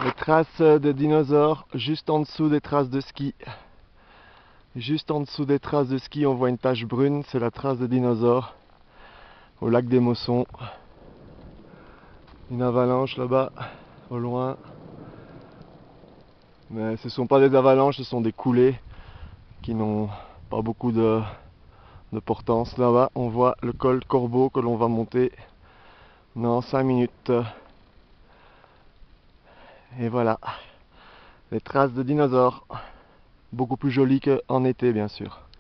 Les traces de dinosaures juste en dessous des traces de ski. Juste en dessous des traces de ski, on voit une tache brune, c'est la trace de dinosaures au lac des Mossons. Une avalanche là-bas, au loin. Mais ce ne sont pas des avalanches, ce sont des coulées qui n'ont pas beaucoup d'importance. Là-bas, on voit le col Corbeau que l'on va monter dans 5 minutes. Et voilà, les traces de dinosaures. Beaucoup plus jolies qu'en été, bien sûr.